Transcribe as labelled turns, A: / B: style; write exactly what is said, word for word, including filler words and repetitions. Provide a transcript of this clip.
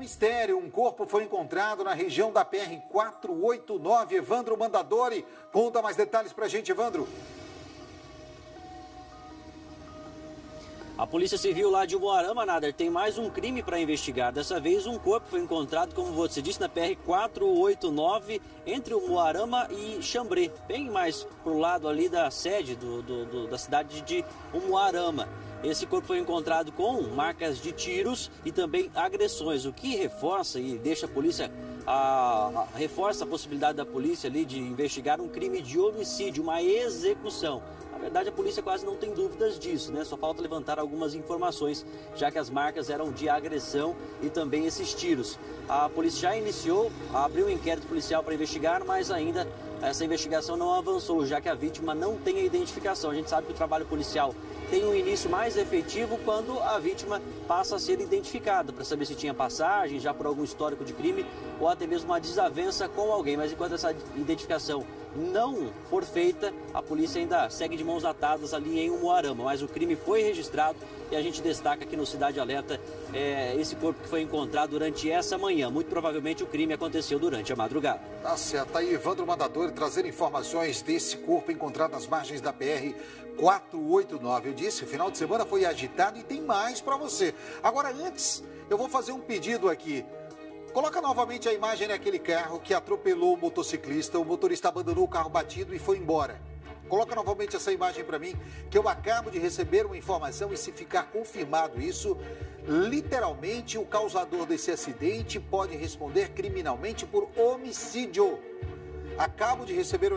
A: mistério. Um corpo foi encontrado na região da P R quatrocentos e oitenta e nove. Evandro Mandadori, conta mais detalhes pra gente, Evandro.
B: A Polícia Civil lá de Umuarama, Nader, tem mais um crime para investigar. Dessa vez, um corpo foi encontrado, como você disse, na P R quatrocentos e oitenta e nove, entre Umuarama e Xambrê, bem mais pro lado ali da sede do, do, do, da cidade de Umuarama. Esse corpo foi encontrado com marcas de tiros e também agressões, o que reforça e deixa a polícia, a, a, reforça a possibilidade da polícia ali de investigar um crime de homicídio, uma execução. Na verdade, a polícia quase não tem dúvidas disso, né? Só falta levantar algumas informações, já que as marcas eram de agressão e também esses tiros. A polícia já iniciou, abriu um inquérito policial para investigar, mas ainda essa investigação não avançou, já que a vítima não tem a identificação. A gente sabe que o trabalho policial tem um início mais efetivo quando a vítima passa a ser identificada, para saber se tinha passagem, já por algum histórico de crime, ou até mesmo uma desavença com alguém. Mas enquanto essa identificação não for feita, a polícia ainda segue de mãos atadas ali em Umuarama. Mas o crime foi registrado e a gente destaca aqui no Cidade Alerta é, esse corpo que foi encontrado durante essa manhã. Muito provavelmente o crime aconteceu durante a madrugada.
A: Tá certo, tá aí Evandro Mandadori trazendo informações desse corpo encontrado nas margens da P R quatrocentos e oitenta e nove. Eu disse, o final de semana foi agitado e tem mais para você. Agora, antes, eu vou fazer um pedido aqui. Coloca novamente a imagem daquele carro que atropelou o motociclista. O motorista abandonou o carro batido e foi embora. Coloca novamente essa imagem para mim, que eu acabo de receber uma informação e se ficar confirmado isso, literalmente o causador desse acidente pode responder criminalmente por homicídio. Acabo de receber